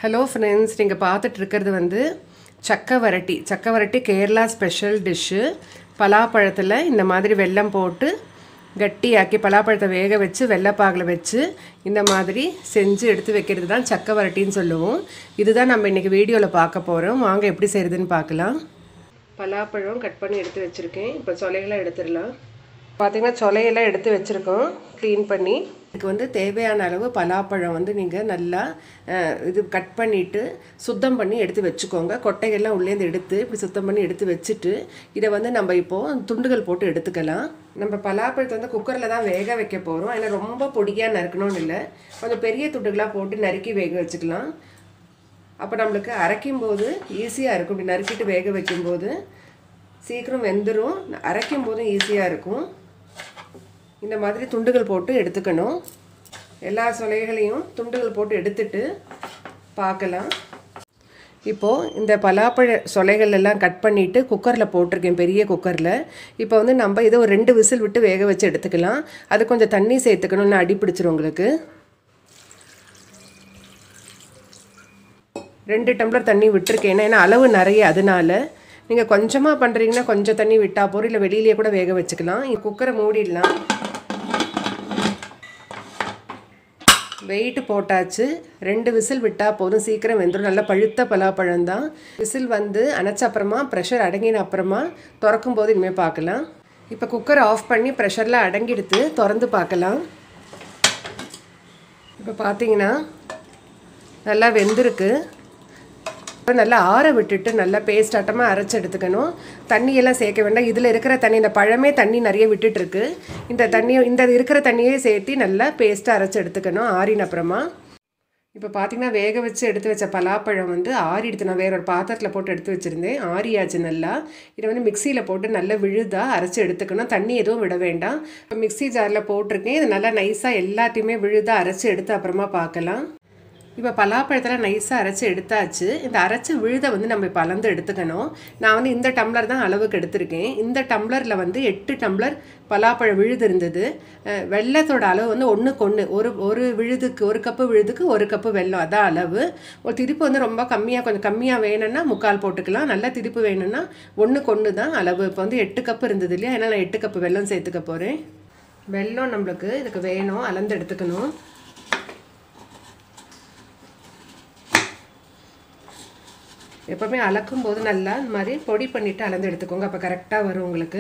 Hello friends, நீங்க பார்த்துட்டு இருக்கிறது வந்து சக்க வரட்டி. சக்க வரட்டி கேரளா ஸ்பெஷல் டிஷ். பலாப்பழத்துல இந்த மாதிரி வெல்லம் போட்டு கட்டியாக்கி பலாப்பழத்தை வேக வச்சு வெல்லப்பாகுல வச்சு இந்த மாதிரி செஞ்சு எடுத்து வைக்கிறது தான் சக்க வரட்டின்னு சொல்லுவோம். இதுதான் நம்ம இன்னைக்கு வீடியோல பார்க்க போறோம். வாங்க எப்படி செய்யறதுன்னு பார்க்கலாம். பலாப்பழம் கட் பண்ணி எடுத்து வச்சிருக்கேன். இப்போ சொலைகளை எடுத்துறலாம். பாத்தீங்கன்னா சொலையெல்லாம் எடுத்து வச்சிருக்கோம் க்ளீன் பண்ணி. இதுக்கு வந்து தேவையான அளவு பலாப்பழம் வந்து நீங்கள் நல்லா இது கட் பண்ணிவிட்டு சுத்தம் பண்ணி எடுத்து வச்சுக்கோங்க. கொட்டைகள்லாம் உள்ளேருந்து எடுத்து இப்படி சுத்தம் பண்ணி எடுத்து வச்சுட்டு இதை வந்து நம்ம இப்போது துண்டுகள் போட்டு எடுத்துக்கலாம். நம்ம பலாப்பழத்தை வந்து குக்கரில் தான் வேக வைக்க போகிறோம். ஏன்னா ரொம்ப பொடியாக நறுக்கணும்னு இல்லை, கொஞ்சம் பெரிய துண்டுகளாக போட்டு நறுக்கி வேக வச்சுக்கலாம். அப்போ நம்மளுக்கு அரைக்கும்போது ஈஸியாக இருக்கும். இப்படி நறுக்கிட்டு வேக வைக்கும்போது சீக்கிரம் வெந்துடும், அரைக்கும் போதும் ஈஸியாக இருக்கும். இந்த மாதிரி துண்டுகள் போட்டு எடுத்துக்கணும். எல்லா சொலைகளையும் துண்டுகள் போட்டு எடுத்துட்டு பார்க்கலாம். இப்போது இந்த பலாப்பழ சொலைகள் எல்லாம் கட் பண்ணிவிட்டு குக்கரில் போட்டிருக்கேன், பெரிய குக்கரில். இப்போ வந்து நம்ம இதை ஒரு 2 விசில் விட்டு வேக வச்சு எடுத்துக்கலாம். அது கொஞ்சம் தண்ணி சேர்த்துக்கணும், இல்லை அடி பிடிச்சிரும் உங்களுக்கு. 2 டம்ளர் தண்ணி விட்டுருக்கேன், ஏன்னா அளவு நிறைய. அதனால நீங்கள் கொஞ்சமாக பண்ணுறீங்கன்னா கொஞ்சம் தண்ணி விட்டால் போதும், இல்லை வெளியிலேயே கூட வேக வச்சுக்கலாம். குக்கரை மூடிடலாம். வெயிட் போட்டாச்சு. 2 விசில் விட்டால் போதும், சீக்கிரம் வெந்துடும். நல்லா பழுத்த பலாப்பழம் தான். விசில் வந்து அணைச்ச அப்புறமா ப்ரெஷர் அடங்கின அப்புறமா திறக்கும் போது இனிமேல் பார்க்கலாம். இப்போ குக்கர் ஆஃப் பண்ணி ப்ரெஷரில் அடங்கிடுத்து திறந்து பார்க்கலாம். இப்போ பார்த்தீங்கன்னா நல்லா வெந்திருக்கு. நல்லா ஆற விட்டுட்டு நல்லா பேஸ்ட் ஆட்டமாக அரைச்சி எடுத்துக்கணும். தண்ணியெல்லாம் சேர்க்க வேண்டாம். இதில் இருக்கிற தண்ணி, இந்த பழமே தண்ணி நிறைய விட்டுட்டுருக்கு. இந்த தண்ணியை, இந்த இருக்கிற தண்ணியே சேர்த்து நல்லா பேஸ்ட்டாக அரைச்சி எடுத்துக்கணும் ஆறின அப்புறமா. இப்போ பார்த்தீங்கன்னா வேக வச்சு எடுத்து வச்ச பலாப்பழம் வந்து ஆறிடுத்து. நான் வேற ஒரு பாத்திரத்தில் போட்டு எடுத்து வச்சுருந்தேன். ஆறியாச்சு நல்லா. இதை வந்து மிக்சியில் போட்டு நல்லா விழுதாக அரைச்சி எடுத்துக்கணும். தண்ணி எதுவும் விட வேண்டாம். இப்போ மிக்சி ஜாரில் போட்டிருக்கேன். இது நல்லா நைஸாக எல்லாத்தையுமே விழுதாக அரைச்சி எடுத்து அப்புறமா பார்க்கலாம். இப்போ பலாப்பழத்தில் நைஸாக அரைச்சி எடுத்தாச்சு. இந்த அரைச்சி விழுதை வந்து நம்ம இப்போ அளந்து எடுத்துக்கணும். நான் வந்து இந்த டம்ளர் தான் அளவுக்கு எடுத்திருக்கேன். இந்த டம்ளரில் வந்து 8 டம்ளர் பலாப்பழம் விழுது இருந்தது. வெல்லத்தோட அளவு வந்து 1:1. ஒரு விழுதுக்கு, ஒரு கப்பு விழுதுக்கு 1 கப்பு வெல்லம், அதான் அளவு. ஒரு திரிப்பு வந்து ரொம்ப கம்மியாக, கொஞ்சம் கம்மியாக வேணும்னா 3/4 போட்டுக்கலாம். நல்லா திரிப்பு வேணும்னா 1:1 தான் அளவு. இப்போ வந்து 8 கப்பு இருந்தது இல்லையா, ஏன்னா நான் 8 கப்பு வெல்லம் சேர்த்துக்க போகிறேன். வெல்லம் நம்மளுக்கு இதுக்கு வேணும், அளந்து எடுத்துக்கணும். எப்போவுமே அளக்கும் போது நல்லா இந்த மாதிரி பொடி பண்ணிவிட்டு அளந்து எடுத்துக்கோங்க. அப்போ கரெக்டாக வரும் உங்களுக்கு.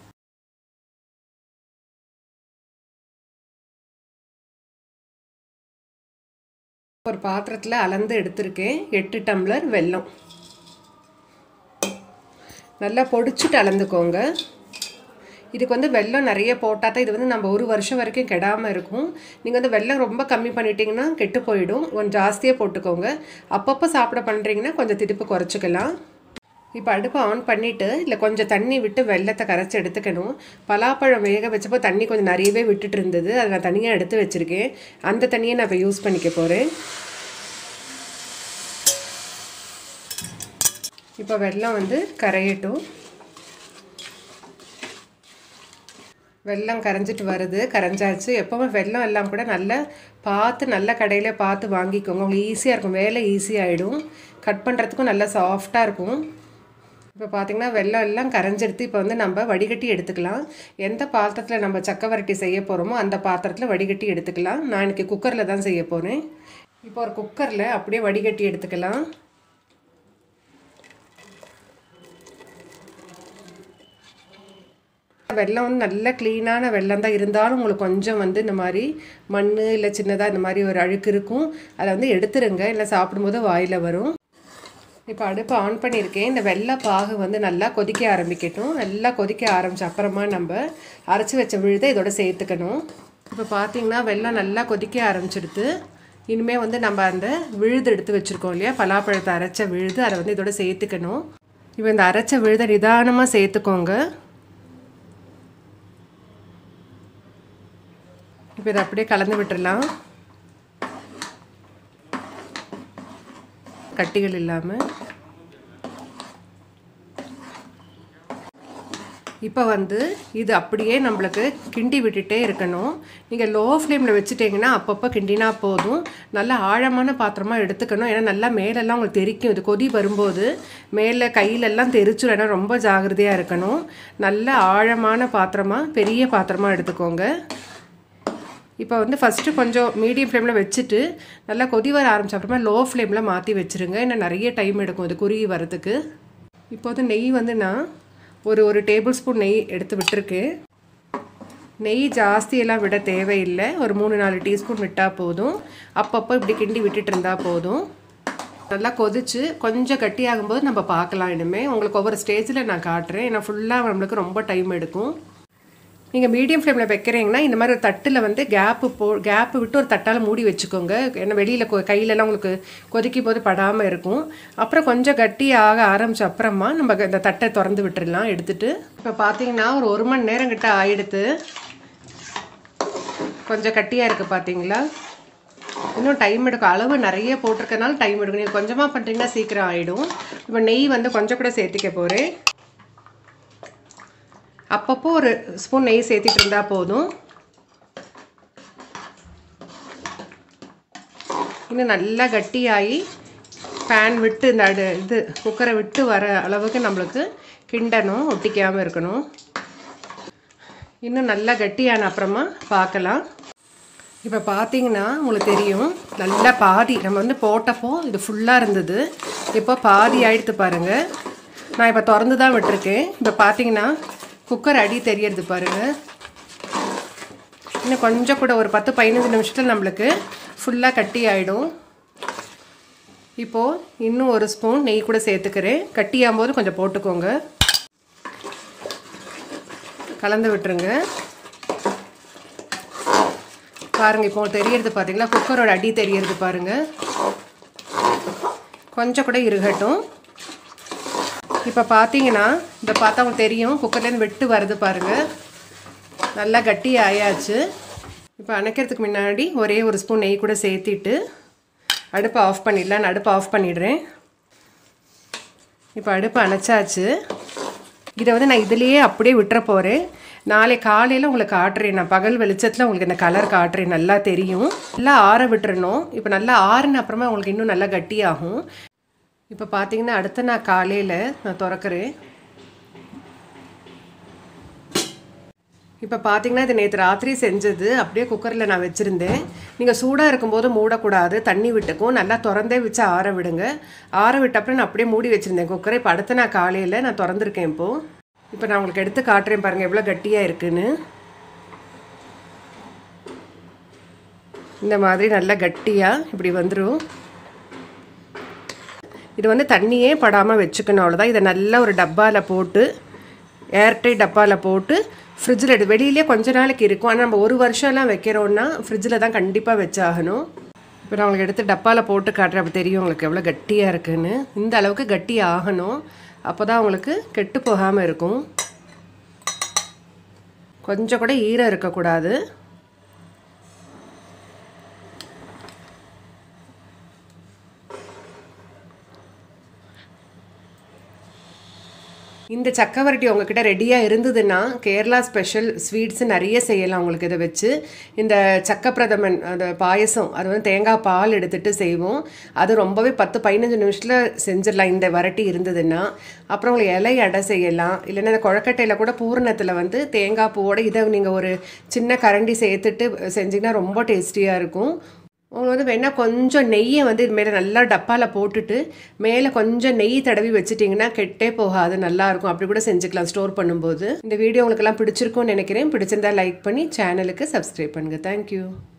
ஒரு பாத்திரத்தில் அளந்து எடுத்திருக்கேன் 8 டம்ளர் வெல்லம். நல்லா பொடிச்சுட்டு அளந்துக்கோங்க. இதுக்கு வந்து வெல்லம் நிறைய போட்டால் தான் இது வந்து நம்ம 1 வருஷம் வரைக்கும் கெடாமல் இருக்கும். நீங்கள் வந்து வெல்லம் ரொம்ப கம்மி பண்ணிட்டீங்கன்னா கெட்டு போயிடும். கொஞ்சம் ஜாஸ்தியாக போட்டுக்கோங்க. அப்பப்போ சாப்பிட பண்ணுறீங்கன்னா கொஞ்சம் திரிப்பு குறைச்சிக்கலாம். இப்போ அடுப்பை ஆன் பண்ணிவிட்டு இல்லை கொஞ்சம் தண்ணி விட்டு வெல்லத்தை கரைச்சி எடுத்துக்கணும். பலாப்பழம் வேக வச்சப்போ தண்ணி கொஞ்சம் நிறையவே விட்டுட்டு இருந்தது. அதை நான் தனியாக எடுத்து வச்சுருக்கேன். அந்த தண்ணியை நான் இப்போ யூஸ் பண்ணிக்க போகிறேன். இப்போ வெல்லம் வந்து கரையட்டும். வெல்லம் கரைஞ்சிட்டு வருது, கரைஞ்சாச்சு. எப்போவுமே வெல்லம் எல்லாம் கூட நல்லா பார்த்து, நல்ல கடையில் பார்த்து வாங்கிக்கோங்க. உங்களுக்கு ஈஸியாக இருக்கும், வேலை ஈஸியாகிடும். கட் பண்ணுறதுக்கும் நல்லா சாஃப்டாக இருக்கும். இப்போ பார்த்திங்கன்னா வெல்லம் எல்லாம் கரைஞ்சிடுத்து. இப்போ வந்து நம்ம வடிகட்டி எடுத்துக்கலாம். எந்த பாத்திரத்தில் நம்ம சக்க வரட்டி செய்ய போகிறோமோ அந்த பாத்திரத்தில் வடிகட்டி எடுத்துக்கலாம். நான் இன்றைக்கி குக்கரில் தான் செய்ய போகிறேன். இப்போ ஒரு குக்கரில் அப்படியே வடிகட்டி எடுத்துக்கலாம். வெல்லம் வந்து நல்ல க்ளீனான வெல்லம் தான், இருந்தாலும் உங்களுக்கு கொஞ்சம் வந்து இந்த மாதிரி மண் இல்லை சின்னதாக இந்த மாதிரி ஒரு அழுக்கு இருக்கும். அதை வந்து எடுத்துருங்க, இல்லை சாப்பிடும்போது வாயில் வரும். இப்போ அடுப்பை ஆன் பண்ணியிருக்கேன். இந்த வெள்ளை பாகு வந்து நல்லா கொதிக்க ஆரம்பிக்கட்டும். நல்லா கொதிக்க ஆரம்பித்த அப்புறமா நம்ம அரைச்சி வச்ச விழுதை இதோட சேர்த்துக்கணும். இப்போ பார்த்திங்கன்னா வெல்லம் நல்லா கொதிக்க ஆரம்பிச்சிடுது. இனிமேல் வந்து நம்ம அந்த விழுது எடுத்து வச்சுருக்கோம் இல்லையா, பலாப்பழத்தை அரைச்ச விழுது, அதை வந்து இதோட சேர்த்துக்கணும். இப்போ இந்த அரைச்ச விழுதை நிதானமாக சேர்த்துக்கோங்க. இப்போ இதை அப்படியே கலந்து விட்டுடலாம், கட்டிகள் இல்லாமல். இப்போ வந்து இது அப்படியே நம்மளுக்கு கிண்டி விட்டுட்டே இருக்கணும். நீங்கள் லோ ஃப்ளேமில் வச்சுட்டிங்கன்னா அப்பப்போ கிண்டினா போதும். நல்லா ஆழமான பாத்திரமாக எடுத்துக்கணும். ஏன்னா நல்லா மேலெல்லாம் உங்களுக்கு தெரிக்கும். இது கொதி வரும்போது மேலே கையிலெல்லாம் தெரிச்சிடும். ஏன்னா ரொம்ப ஜாகிரதையாக இருக்கணும். நல்ல ஆழமான பாத்திரமாக பெரிய பாத்திரமாக எடுத்துக்கோங்க. இப்போ வந்து ஃபஸ்ட்டு கொஞ்சம் மீடியம் ஃப்ளேமில் வச்சுட்டு நல்லா கொதி வர ஆரம்பிச்ச அப்புறமா லோ ஃப்ளேமில் மாற்றி வச்சுருங்க. ஏன்னா நிறைய டைம் எடுக்கும் இது குறுகி வரதுக்கு. இப்போ வந்து நெய் வந்து நான் ஒரு டேபிள் ஸ்பூன் நெய் எடுத்து விட்டுருக்கேன். நெய் ஜாஸ்தியெல்லாம் விட தேவையில்லை. ஒரு 3-4 டீஸ்பூன் விட்டால் போதும். அப்பப்போ இப்படி கிண்டி விட்டுட்டு இருந்தால் போதும். நல்லா கொதிச்சு கொஞ்சம் கட்டியாகும்போது நம்ம பார்க்கலாம். இனிமேல் உங்களுக்கு ஒவ்வொரு ஸ்டேஜில் நான் காட்டுறேன். ஏன்னா ஃபுல்லாக நம்மளுக்கு ரொம்ப டைம் எடுக்கும். நீங்கள் மீடியம் ஃப்ளேமில் வைக்கிறீங்கன்னா இந்த மாதிரி ஒரு தட்டில் வந்து கேப்பு விட்டு ஒரு தட்டால் மூடி வச்சுக்கோங்க. ஏன்னா வெளியில் கையிலலாம் உங்களுக்கு கொதிக்கும் போது படாமல் இருக்கும். அப்புறம் கொஞ்சம் கட்டியாக ஆரம்பித்த அப்புறமா நம்ம இந்த தட்டை திறந்து விட்டுடலாம் எடுத்துகிட்டு. இப்போ பார்த்தீங்கன்னா ஒரு 1 மணி நேரம் கிட்ட ஆகிடுது. கொஞ்சம் கட்டியாக இருக்குது பார்த்தீங்களா? இன்னும் டைம் எடுக்கும். அளவு நிறைய போட்டிருக்கனால டைம் எடுக்கும். நீங்கள் கொஞ்சமாக பண்ணுறீங்கன்னா சீக்கிரம் ஆகிடும். இப்போ நெய் வந்து கொஞ்சம் கூட சேர்த்திக்க போகிறேன். அப்பப்போ ஒரு ஸ்பூன் நெய் சேர்த்திட்டு இருந்தால் போதும். இன்னும் நல்லா கட்டியாகி பேன் விட்டு இந்த இது குக்கரை விட்டு வர அளவுக்கு நம்மளுக்கு கிண்டணும், ஒட்டிக்காமல் இருக்கணும். இன்னும் நல்லா கட்டியான அப்புறமா பார்க்கலாம். இப்போ பார்த்தீங்கன்னா உங்களுக்கு தெரியும் நல்லா பாதி நம்ம வந்து போட்டப்போ இது ஃபுல்லாக இருந்தது. இப்போ பாதி ஆகிடுத்து பாருங்கள். நான் இப்போ திறந்து தான் விட்டுருக்கேன். இப்போ பார்த்தீங்கன்னா குக்கர் அடி தெரியறது பாருங்கள். இன்னும் கொஞ்சம் கூட ஒரு 10-15 நிமிஷத்தில் நம்மளுக்கு ஃபுல்லாக கட்டி ஆகிடும். இப்போது இன்னும் ஒரு ஸ்பூன் நெய் கூட சேர்த்துக்கிறேன். கட்டியாகும் போது கொஞ்சம் போட்டுக்கோங்க. கலந்து விட்டுருங்க. பாருங்கள் இப்போ தெரியறது பார்த்தீங்களா? குக்கரோட அடி தெரியறது பாருங்கள். கொஞ்சம் கூட இருக்கட்டும். இப்போ பார்த்தீங்கன்னா இந்த பார்த்தா உங்களுக்கு தெரியும் குக்கர்லேருந்து வெட்டு வருது பாருங்கள். நல்லா கட்டி ஆயாச்சு. இப்போ அணைக்கிறதுக்கு முன்னாடி ஒரே ஒரு ஸ்பூன் நெய் கூட சேர்த்திட்டு அடுப்பை ஆஃப் பண்ணிடலாம். நான் அடுப்பை ஆஃப் பண்ணிடுறேன். இப்போ அடுப்பை அணைச்சாச்சு. இதை வந்து நான் இதுலேயே அப்படியே விட்டுற போகிறேன். நாளை காலையில் உங்களுக்கு காட்டுறேன். நான் பகல் வெளிச்சத்தில் உங்களுக்கு இந்த கலர் காட்டுறேன். நல்லா தெரியும். நல்லா ஆற விட்டுறணும். இப்போ நல்லா ஆறின அப்புறமா உங்களுக்கு இன்னும் நல்லா கட்டியாகும். இப்போ பார்த்தீங்கன்னா அடுத்த நான் காலையில் நான் திறக்கிறேன். இப்போ பார்த்தீங்கன்னா இது நேற்று ராத்திரி செஞ்சது அப்படியே குக்கரில் நான் வச்சுருந்தேன். நீங்கள் சூடாக இருக்கும்போது மூடக்கூடாது, தண்ணி விட்டுக்கும். நல்லா திறந்தே வச்சு ஆற விடுங்க. ஆற விட்டப்பறம் நான் அப்படியே மூடி வச்சுருந்தேன் குக்கரை. இப்போ அடுத்த நான் காலையில் நான் திறந்துருக்கேன். இப்போ நான் உங்களுக்கு எடுத்து காட்டுறேன் பாருங்கள் எவ்வளோ கட்டியாக இருக்குன்னு. இந்த மாதிரி நல்லா கட்டியாக இப்படி வந்துடும். இது வந்து தண்ணியே படாமல் வச்சுக்கணும், அவ்வளோதான். இதை நல்லா ஒரு டப்பாவில் போட்டு ஏர்டைட் டப்பாவில் போட்டு ஃப்ரிட்ஜில் வெளியிலே கொஞ்ச நாளைக்கு இருக்கும். ஆனால் நம்ம 1 வருஷம்லாம் வைக்கிறோன்னா ஃப்ரிட்ஜில் தான் கண்டிப்பாக வச்சாகணும். இப்போ நான் உங்களுக்கு எடுத்து டப்பாவில் போட்டு காட்டுறேன். அப்போ தெரியும் உங்களுக்கு எவ்வளோ கட்டியாக இருக்குதுன்னு. இந்த அளவுக்கு கட்டி ஆகணும். அப்போ தான் உங்களுக்கு கெட்டு போகாமல் இருக்கும். கொஞ்சம் கூட ஈரம் இருக்கக்கூடாது. இந்த சக்கை வரட்டி உங்ககிட்ட ரெடியாக இருந்ததுன்னா கேரளா ஸ்பெஷல் ஸ்வீட்ஸ் நிறைய செய்யலாம் உங்களுக்கு இதை வச்சு. இந்த சக்கை பிரதமன் அந்த பாயசம் அது வந்து தேங்காய் பால் எடுத்துகிட்டு செய்வோம். அது ரொம்பவே 10-15 நிமிஷத்தில் செஞ்சிடலாம் இந்த வரட்டி இருந்ததுன்னா. அப்புறம் உங்களுக்கு இலை அடை செய்யலாம். இல்லைன்னா இந்த குழக்கட்டையில் கூட பூரணத்தில் வந்து தேங்காய் பூவோட இதை நீங்கள் ஒரு சின்ன கரண்டி சேர்த்துட்டு செஞ்சிங்கன்னா ரொம்ப டேஸ்டியாக இருக்கும். உங்களுக்கு வந்து வேணால் கொஞ்சம் நெய்யை வந்து இது மேலே நல்லா டப்பாவில் போட்டுட்டு மேலே கொஞ்சம் நெய் தடவி வச்சுட்டிங்கன்னா கெட்டே போகாது, நல்லாயிருக்கும். அப்படி கூட செஞ்சுக்கலாம் ஸ்டோர் பண்ணும்போது. இந்த வீடியோ உங்களுக்கெல்லாம் பிடிச்சிருக்கும்னு நினைக்கிறேன். பிடிச்சிருந்தா லைக் பண்ணி சேனலுக்கு சப்ஸ்கிரைப் பண்ணுங்கள். தேங்க்யூ.